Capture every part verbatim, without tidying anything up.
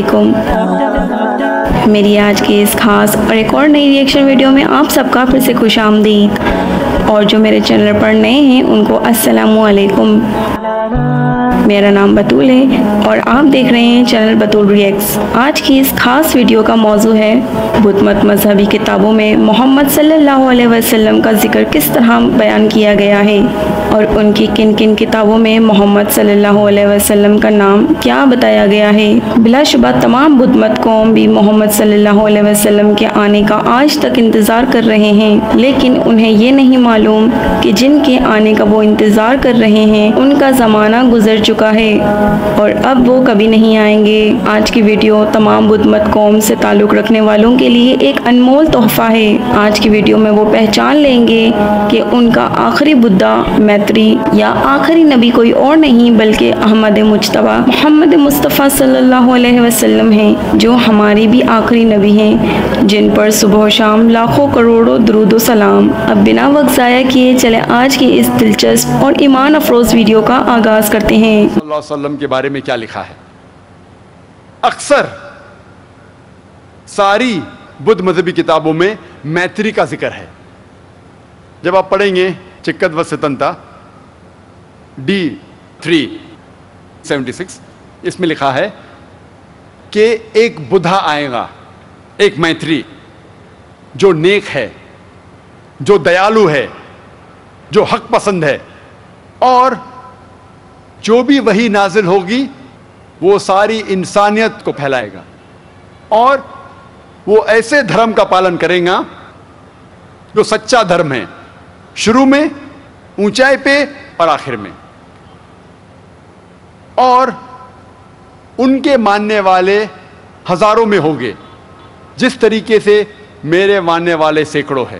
علیکم۔ میری آج کی اس خاص اور ایک اور نئی ریئیکشن ویڈیو میں آپ سب کا پھر سے خوش آمدید، اور جو میرے چینل پر نئے ہیں ان کو السلام علیکم۔ میرا نام بطول ہے اور آپ دیکھ رہے ہیں چینل بطول ریئیکٹس۔ آج کی اس خاص ویڈیو کا موضوع ہے بدھ مت مذہبی کتابوں میں محمد صلی اللہ علیہ وسلم کا ذکر کس طرح بیان کیا گیا ہے، اور ان کی کن کن کتابوں میں محمد صلی اللہ علیہ وسلم کا نام کیا بتایا گیا ہے۔ بلا شبہ تمام بدھ مت قوم بھی محمد صلی اللہ علیہ وسلم کے آنے کا آج تک انتظار کر رہے ہیں، لیکن انہیں یہ نہیں معلوم کہ جن کے آنے کا وہ انتظار کر رہے ہیں ان کا زمانہ گزر چکا ہے اور اب وہ کبھی نہیں آئیں گے۔ آج کی ویڈیو تمام بدھ مت قوم سے تعلق رکھنے والوں کے لیے ایک انمول تحفہ ہے۔ آج کی ویڈیو میں وہ پہچان لیں گے کہ ان کا آخری بدھا میتری یا آخری نبی کوئی اور نہیں بلکہ احمد مجتبی محمد مصطفیٰ صلی اللہ علیہ وسلم ہیں، جو ہماری بھی آخری نبی ہیں، جن پر صبح و شام لاکھوں کروڑوں درود و سلام۔ اب بنا وقت ضائع کیے چلے آج کی اس دلچسپ اور ایمان افروز ویڈیو کا آغاز کرتے ہیں۔ صلی اللہ علیہ وسلم کے بارے میں کیا لکھا ہے؟ اکثر ساری بدھ مذہبی کتابوں میں میتری کا ذکر ہے۔ جب آپ پڑھیں گے چکت و ستنتا ڈی تھری سیونٹی سکس، اس میں لکھا ہے کہ ایک بدھا آئے گا، ایک میتری جو نیک ہے، جو دیالو ہے، جو حق پسند ہے، اور جو بھی وہی نازل ہوگی وہ ساری انسانیت کو پھیلائے گا، اور وہ ایسے دھرم کا پالن کرے گا جو سچا دھرم ہے، شروع میں، اونچائی پہ اور آخر میں، اور ان کے ماننے والے ہزاروں میں ہوں گے، جس طریقے سے میرے ماننے والے سینکڑوں ہیں۔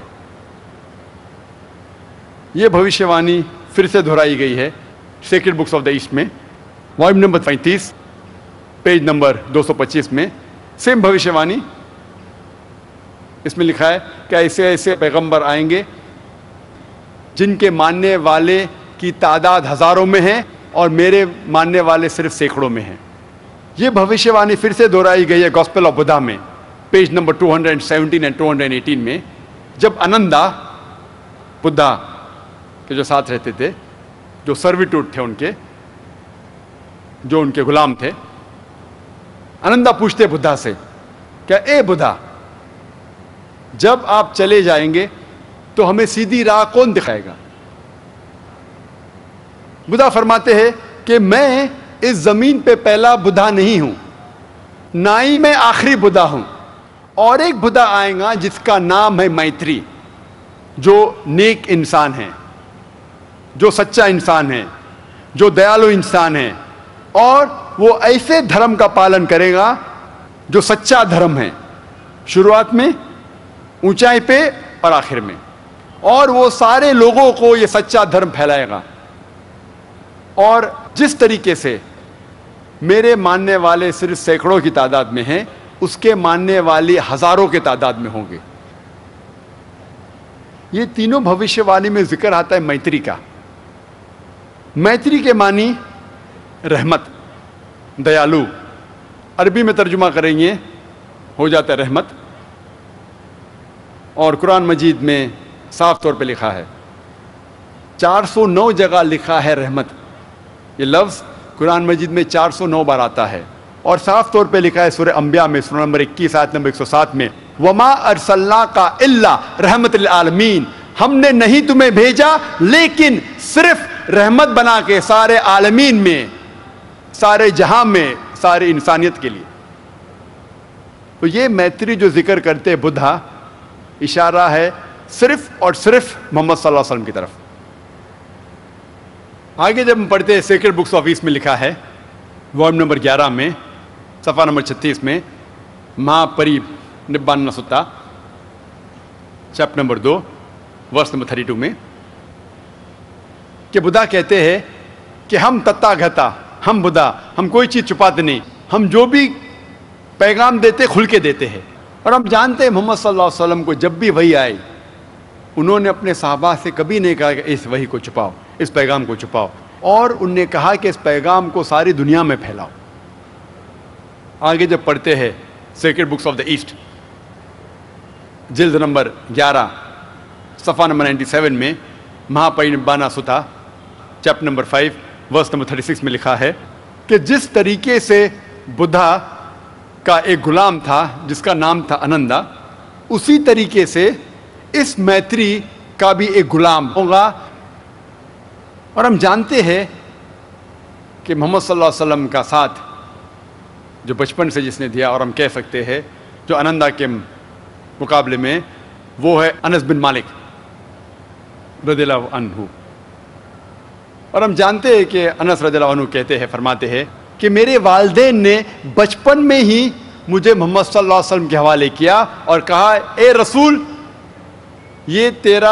یہ بھوشیہ وانی پھر سے دہرائی گئی ہے Sacred Books of the East میں، والیوم نمبر پینتیس پیج نمبر دو سو پچیس میں سیم بھوشیہ وانی۔ اس میں لکھا ہے کہ ایسے ایسے پیغمبر آئیں گے جن کے ماننے والے کی تعداد ہزاروں میں ہے اور میرے ماننے والے صرف سینکڑوں میں ہیں۔ یہ بھوشیہ وانی پھر سے دہرائی گئی ہے گاسپل آف بدھا میں پیج نمبر دو سو سترہ اینڈ دو سو اٹھارہ میں، جب انندا بدھا کے جو ساتھ رہتے تھے، جو سرویٹوڈ تھے ان کے، جو ان کے غلام تھے، انندا پوچھتے بدھا سے کہ اے بدھا، جب آپ چلے جائیں گے تو ہمیں سیدھی راہ کون دکھائے گا؟ بدھا فرماتے ہیں کہ میں اس زمین پہ پہلا بدھا نہیں ہوں، نہ ہی میں آخری بدھا ہوں، اور ایک بدھا آئے گا جس کا نام ہے میتری، جو نیک انسان ہے، جو سچا انسان ہے، جو دیالو انسان ہے، اور وہ ایسے دھرم کا پالن کرے گا جو سچا دھرم ہے، شروعات میں، اونچائی پہ اور آخر میں، اور وہ سارے لوگوں کو یہ سچا دھرم پھیلائے گا۔ اور جس طریقے سے میرے ماننے والے صرف سینکڑوں کی تعداد میں ہیں، اس کے ماننے والے ہزاروں کے تعداد میں ہوں گے۔ یہ تینوں بھوشیہ وانی میں ذکر آتا ہے میتری کا۔ میتری کے معنی رحمت، دیالو، عربی میں ترجمہ کریں گے ہو جاتا ہے رحمت، اور قرآن مجید میں صاف طور پہ لکھا ہے، چار سو نو جگہ لکھا ہے رحمت۔ یہ لفظ قرآن مجید میں چار سو نو بار آتا ہے، اور صاف طور پہ لکھا ہے سورہ انبیاء میں سورہ نمبر اکیس آیت نمبر ایک سو سات میں، وَمَا أَرْسَلْنَاكَ إِلَّا رَحْمَةً لِلْعَالَمِينَ، ہم نے نہیں تمہیں بھیجا لیکن صرف رحمت بنا کے سارے عالمین میں، سارے جہاں میں، ساری انسانیت کے لیے۔ تو یہ میتری جو ذکر کرتے بدھا، اشارہ ہے صرف اور صرف محمد صلی اللہ علیہ وسلم کی طرف۔ آگے جب ہم پڑھتے ہیں سیکرڈ بکس آف ایسٹ میں لکھا ہے والیوم نمبر گیارہ میں صفحہ نمبر چھتیس میں، مہا پری نبان ستا چیپٹر نمبر دو ورس نمبر تھرٹی ٹو میں، کہ بدھا کہتے ہیں کہ ہم تتا گھتا، ہم بدھا، ہم کوئی چیز چھپاتے نہیں، ہم جو بھی پیغام دیتے کھل کے دیتے ہیں، اور ہم جانتے ہیں محمد صلی اللہ علیہ وسلم کو جب بھی وحی آئی انہوں نے اپنے صحابہ سے کبھی نہیں کہا کہ اس وحی کو چھپاؤ، اس پیغام کو چھپاؤ، اور انہوں نے کہا کہ اس پیغام کو ساری دنیا میں پھیلاؤ۔ آگے جب پڑھتے ہیں Sacred Books of the East جلد نمبر گیارہ صفحہ نمبر نائنٹی سیون میں Mahaparinibbana Sutta chapter number five verse number thirty six میں لکھا ہے کہ جس طریقے سے بدھا کا ایک غلام تھا جس کا نام تھا انندا، اسی طریقے سے اس میتری کا بھی ایک غلام ہوگا۔ اور ہم جانتے ہیں کہ محمد صلی اللہ علیہ وسلم کا ساتھ جو بچپن سے جس نے دیا، اور ہم کہہ سکتے ہیں جو انندا کے مقابلے میں، وہ ہے انس بن مالک رضی اللہ عنہ۔ اور ہم جانتے ہیں کہ انس رضی اللہ عنہ کہتے ہیں، فرماتے ہیں کہ میرے والدین نے بچپن میں ہی مجھے محمد صلی اللہ علیہ وسلم کے حوالے کیا اور کہا اے رسول یہ تیرا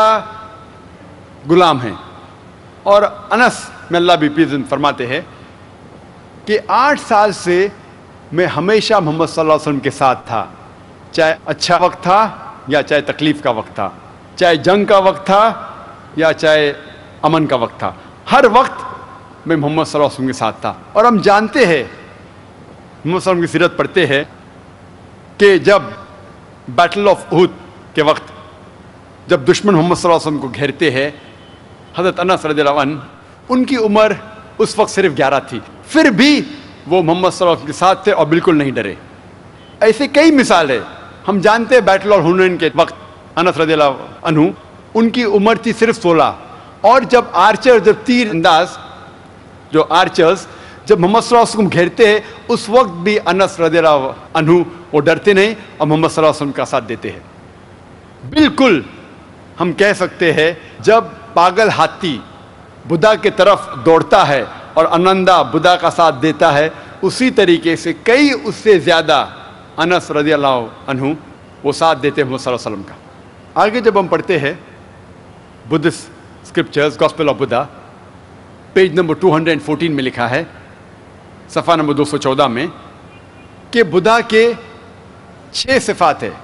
غلام ہے۔ اور انس میں اللہ بھی پیزن فرماتے ہیں کہ آٹھ سال سے میں ہمیشہ محمد صلی اللہ علیہ وسلم کے ساتھ تھا، چاہے اچھا وقت تھا یا چاہے تکلیف کا وقت تھا، چاہے جنگ کا وقت تھا یا چاہے امن کا وقت تھا، ہر وقت میں محمد صلی اللہ علیہ وسلم کے ساتھ تھا۔ اور ہم جانتے ہیں، محمد صلی اللہ علیہ وسلم کی سیرت پڑھتے ہیں کہ جب بیٹل آف احد کے وقت جب دشمن محمد صلی اللہ علیہ وسلم کو گھیرتے ہیں، حضرت انس رضی اللہ عنہ ان کی عمر اس وقت صرف گیارہ تھی، پھر بھی وہ محمد صلی اللہ علیہ وسلم کے ساتھ تھے اور بالکل نہیں ڈرے۔ ایسے کئی مثال ہے۔ ہم جانتے ہیں بیٹل آف حنین کے وقت انس رضی اللہ عنہ ان کی عمر تھی صرف سولہ، اور جب آرچر جب تیر انداز جو آرچرز جب محمد صلی اللہ علیہ وسلم گھیرتے ہیں، اس وقت بھی انس رضی اللہ عنہ وہ ڈرتے نہیں اور محمد صلی اللہ علیہ وسلم کا ساتھ دیتے ہیں۔ بالکل ہم کہہ سکتے ہیں جب پاگل ہاتھی بدھا کی طرف دوڑتا ہے اور انندا بدھا کا ساتھ دیتا ہے، اسی طریقے سے کئی اس سے زیادہ انس رضی اللہ عنہ وہ ساتھ دیتے ہیں محمد صلی اللہ علیہ وسلم کا۔ آگے جب ہم پڑھتے ہیں Buddhist scriptures Gospel of Buddha page number دو سو چودہ میں لکھا ہے صفحہ نمبر دو سو چودہ میں کہ بدھا کے چھ صفات ہے،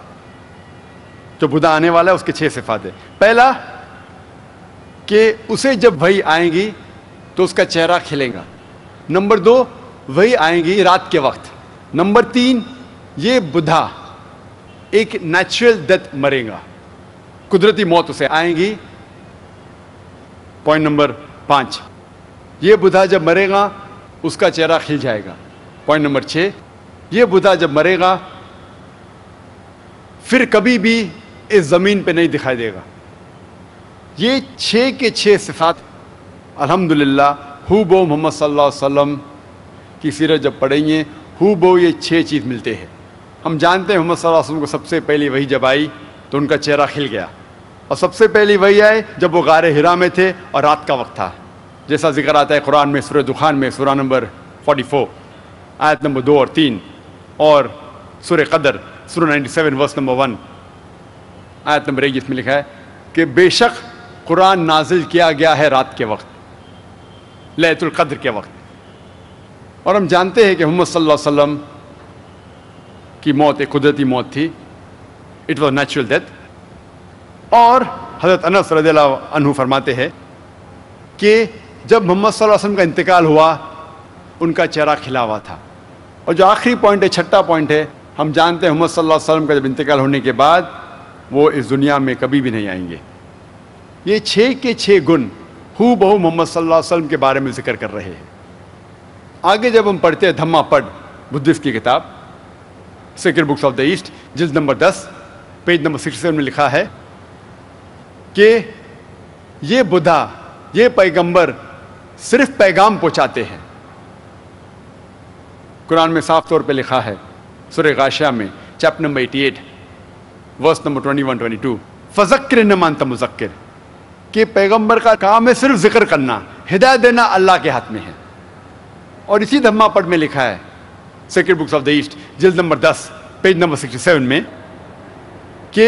جو بدھا آنے والا ہے اس کے چھ صفات ہے۔ پہلا کہ اسے جب وحی آئیں گی تو اس کا چہرہ کھلے گا۔ نمبر دو، وحی آئیں گی رات کے وقت۔ نمبر تین، یہ بدھا ایک نیچرل ڈیتھ مرے گا، قدرتی موت اسے آئیں گی۔ پوائنٹ نمبر پانچ، یہ بدھا جب مرے گا اس کا چہرہ کھل جائے گا۔ پوائنٹ نمبر چھ، یہ بدھا جب مرے گا پھر کبھی بھی اس زمین پہ نہیں دکھائی دے گا۔ یہ چھ کے چھ صفات الحمدللہ ہو بو محمد صلی اللہ علیہ وسلم کی سیرت جب پڑھیں گے، ہو بو یہ چھ چیز ملتے ہیں۔ ہم جانتے ہیں محمد صلی اللہ علیہ وسلم کو سب سے پہلی وحی جب آئی تو ان کا چہرہ کھل گیا، اور سب سے پہلی وحی آئے جب وہ غار حرا میں تھے اور رات کا وقت تھا، جیسا ذکر آتا ہے قرآن میں سورہ دخان میں سورہ نمبر چوالیس آیت نمبر دو اور تین، اور سورہ قدر سورہ ninety seven verse number one آیت نمبر ایک، جس میں لکھا ہے کہ بے شک قرآن نازل کیا گیا ہے رات کے وقت، لیلۃ القدر کے وقت۔ اور ہم جانتے ہیں کہ محمد صلی اللہ علیہ وسلم کی موت ایک قدرتی موت تھی، اٹ واز نیچرل ڈیتھ۔ اور حضرت انس رضی اللہ عنہ فرماتے ہیں کہ جب محمد صلی اللہ علیہ وسلم کا انتقال ہوا ان کا چہرہ کھلا ہوا تھا۔ اور جو آخری پوائنٹ ہے، چھٹا پوائنٹ ہے، ہم جانتے ہیں محمد صلی اللہ علیہ وسلم کا جب انتقال ہونے کے بعد وہ اس دنیا میں کبھی بھی نہیں آئیں گے۔ یہ چھ کے چھ گن ہو بہو محمد صلی اللہ علیہ وسلم کے بارے میں ذکر کر رہے ہیں۔ آگے جب ہم پڑھتے ہیں دھما پڑھ بدھسٹ کی کتاب Sacred Books of the East جلد نمبر دس پیج نمبر سکسٹی سیون میں لکھا ہے کہ یہ بدھا، یہ پیغمبر صرف پیغام پہنچاتے ہیں۔ قرآن میں صاف طور پہ لکھا ہے سورہ غاشیہ میں چیپٹر نمبر اٹھاسی ورس نمبر اکیس بائیس، فذکر انما انت مذکر، کہ پیغمبر کا کام ہے صرف ذکر کرنا، ہدایت دینا اللہ کے ہاتھ میں ہے۔ اور اسی دھما پڑھ میں لکھا ہے Sacred Books of the East جلد نمبر دس پیج نمبر سکسٹی سیون میں کہ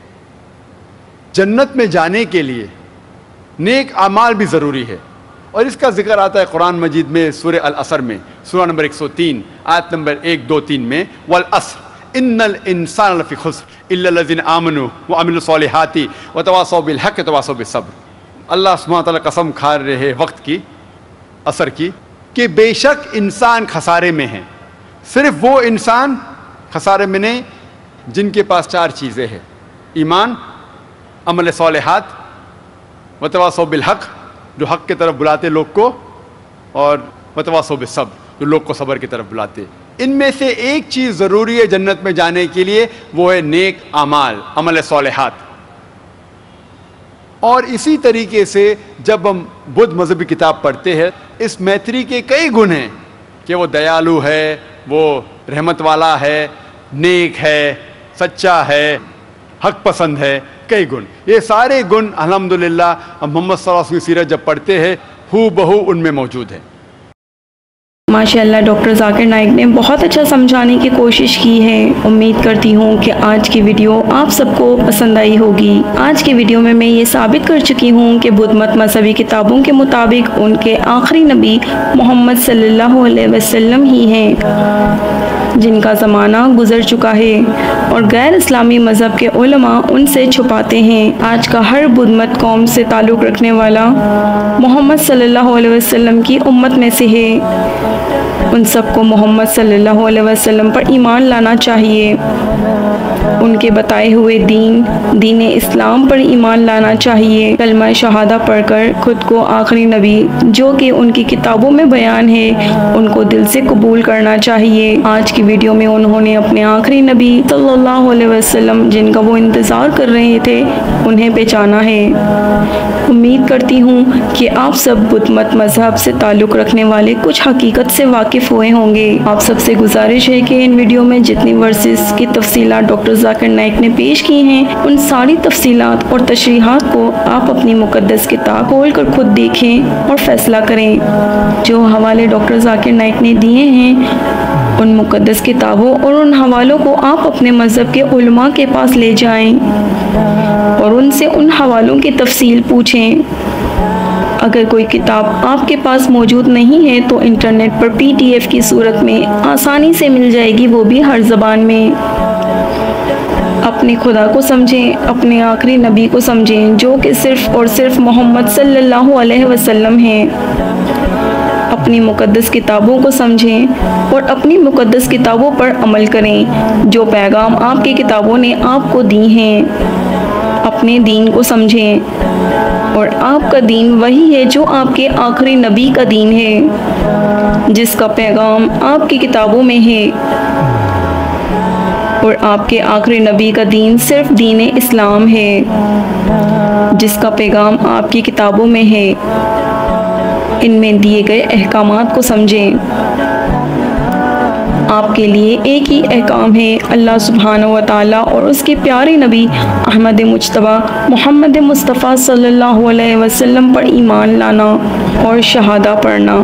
جنت میں جانے کے لیے نیک اعمال بھی ضروری ہے، اور اس کا ذکر آتا ہے قرآن مجید میں سورہ العصر میں سورہ نمبر ایک سو تین آیت نمبر ایک دو تین میں، والعصر ان الانسان لفی خسر الا الذین آمنوا وعملوا الصالحات وتواصوا بالحق وتواصوا بالصبر۔ اللہ سبحانہ وتعالی قسم کھا رہے ہیں وقت کی، عصر کی، کہ بے شک انسان خسارے میں ہیں، صرف وہ انسان خسارے میں نہیں جن کے پاس چار چیزیں ہیں: ایمان، عمل صالحات، وتواصوا بالحق جو حق کی طرف بلاتے لوگ کو، اور وتواصوا بالصبر جو لوگ کو صبر کی طرف بلاتے۔ ان میں سے ایک چیز ضروری ہے جنت میں جانے کے لیے، وہ ہے نیک اعمال، عمل صالحات۔ اور اسی طریقے سے جب ہم بدھ مذہبی کتاب پڑھتے ہیں، اس میتری کے کئی گن ہیں کہ وہ دیالو ہے، وہ رحمت والا ہے، نیک ہے، سچا ہے، حق پسند ہے، کئی گن۔ یہ سارے گن الحمدللہ ہم محمد صلی اللہ علیہ وسلم کی سیرت جب پڑھتے ہیں ہو بہو ان میں موجود ہے۔ ماشاءاللہ ڈاکٹر ذاکر نائک نے بہت اچھا سمجھانے کی کوشش کی ہے۔ امید کرتی ہوں کہ آج کی ویڈیو آپ سب کو پسند آئی ہوگی۔ آج کی ویڈیو میں میں یہ ثابت کر چکی ہوں کہ بدھ مت مذہبی کتابوں کے مطابق ان کے آخری نبی محمد صلی اللہ علیہ وسلم ہی ہیں، جن کا زمانہ گزر چکا ہے، اور غیر اسلامی مذہب کے علماء ان سے چھپاتے ہیں۔ آج کا ہر بدھ مت قوم سے تعلق رکھنے والا محمد صلی اللہ علیہ وسلم کی امت میں سے ہے۔ ان سب کو محمد صلی اللہ علیہ وسلم پر ایمان لانا چاہیے، ان کے بتائے ہوئے دین دین اسلام پر ایمان لانا چاہیے، کلمہ شہادہ پڑھ کر خود کو آخری نبی جو کہ ان کی کتابوں میں بیان ہے ان کو دل سے قبول کرنا چاہیے۔ آج کی ویڈیو میں انہوں نے اپنے آخری نبی صلی اللہ علیہ وسلم جن کا وہ انتظار کر رہے تھے انہیں پہچانا ہے۔ امید کرتی ہوں کہ آپ سب بدھ مت مذہب سے تعلق رکھنے والے کچھ حقیقت سے واقف ہوئے ہوں گے۔ آپ سب سے گزارش ہے کہ ان ویڈیو میں جتنی ورسز کی تفصیلات ڈاکٹر ذاکر نائک نے پیش کی ہیں ان ساری تفصیلات اور تشریحات کو آپ اپنی مقدس کتاب کھول کر خود دیکھیں اور فیصلہ کریں۔ جو حوالے ڈاکٹر ذاکر نائک نے دیے ہیں ان مقدس کتابوں اور ان حوالوں کو آپ اپنے مذہب کے علماء کے پاس لے جائیں اور ان سے ان حوالوں کی تفصیل پوچھیں۔ اگر کوئی کتاب آپ کے پاس موجود نہیں ہے تو انٹرنیٹ پر پی ڈی ایف کی صورت میں آسانی سے مل جائے گی، وہ بھی ہر زبان میں۔ اپنے خدا کو سمجھیں، اپنے آخری نبی کو سمجھیں جو کہ صرف اور صرف محمد صلی اللہ علیہ وسلم ہیں۔ اپنی مقدس کتابوں کو سمجھیں اور اپنی مقدس کتابوں پر عمل کریں جو پیغام آپ کی کتابوں نے آپ کو دی ہیں۔ اپنے دین کو سمجھیں اور آپ کا دین وہی ہے جو آپ کے آخری نبی کا دین ہے، جس کا پیغام آپ کی کتابوں میں ہے، اور آپ کے آخری نبی کا دین صرف دین اسلام ہے جس کا پیغام آپ کی کتابوں میں ہے۔ ان میں دیے گئے احکامات کو سمجھیں۔ آپ کے لیے ایک ہی احکام ہے، اللہ سبحانہ و تعالیٰ اور اس کے پیارے نبی احمد مجتبیٰ محمد مصطفیٰ صلی اللہ علیہ وسلم پر ایمان لانا اور شہادہ پڑھنا۔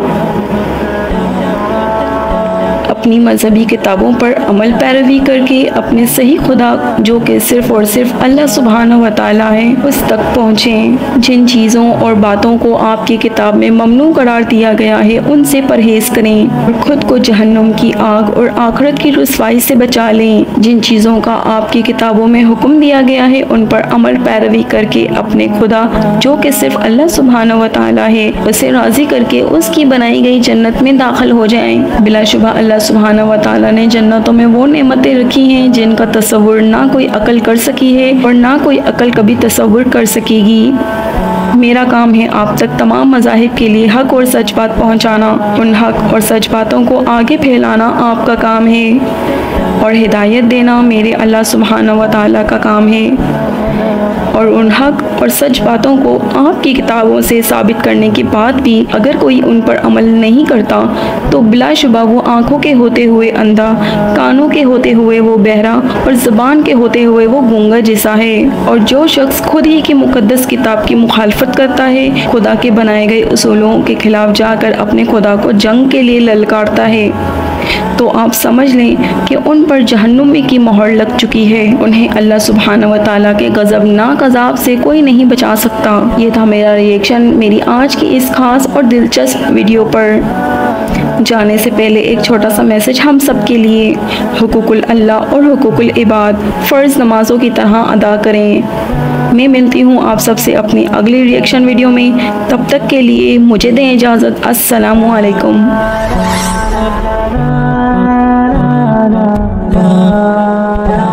اپنی مذہبی کتابوں پر عمل پیروی کر کے اپنے صحیح خدا جو کہ صرف اور صرف اللہ سبحانہ و تعالیٰ ہے اس تک پہنچیں۔ جن چیزوں اور باتوں کو آپ کی کتاب میں ممنوع قرار دیا گیا ہے ان سے پرہیز کریں اور خود کو جہنم کی آگ اور آخرت کی رسوائی سے بچا لیں۔ جن چیزوں کا آپ کی کتابوں میں حکم دیا گیا ہے ان پر عمل پیروی کر کے اپنے خدا جو کہ صرف اللہ سبحانہ و تعالیٰ ہے اسے راضی کر کے اس کی بنائی گئی جنت میں داخل ہو جائیں۔ بلا شبہ اللہ سبحانہ و تعالیٰ نے جنتوں میں وہ نعمتیں رکھی ہیں جن کا تصور نہ کوئی عقل کر سکی ہے اور نہ کوئی عقل کبھی تصور کر سکے گی۔ میرا کام ہے آپ تک تمام مذاہب کے لیے حق اور سچ بات پہنچانا، ان حق اور سچ باتوں کو آگے پھیلانا آپ کا کام ہے، اور ہدایت دینا میرے اللہ سبحانہ و تعالیٰ کا کام ہے۔ اور ان حق اور سچ باتوں کو آپ کی کتابوں سے ثابت کرنے کے بعد بھی اگر کوئی ان پر عمل نہیں کرتا تو بلا شبہ وہ آنکھوں کے ہوتے ہوئے اندھا، کانوں کے ہوتے ہوئے وہ بہرا اور زبان کے ہوتے ہوئے وہ گونگا جیسا ہے۔ اور جو شخص خود ہی کی مقدس کتاب کی مخالفت کرتا ہے، خدا کے بنائے گئے اصولوں کے خلاف جا کر اپنے خدا کو جنگ کے لیے للکارتا ہے، تو آپ سمجھ لیں کہ ان پر جہنم کی مہر لگ چکی ہے۔ انہیں اللہ سبحانہ و تعالیٰ کے غضبناک عذاب سے کوئی نہیں بچا سکتا۔ یہ تھا میرا ریئیکشن میری آج کی اس خاص اور دلچسپ ویڈیو پر۔ جانے سے پہلے ایک چھوٹا سا میسج ہم سب کے لیے، حقوق اللہ اور حقوق العباد فرض نمازوں کی طرح ادا کریں۔ میں ملتی ہوں آپ سب سے اپنی اگلی ریئیکشن ویڈیو میں، تب تک کے لیے مجھے دیں اجازت۔ السلام علیکم۔ لا لا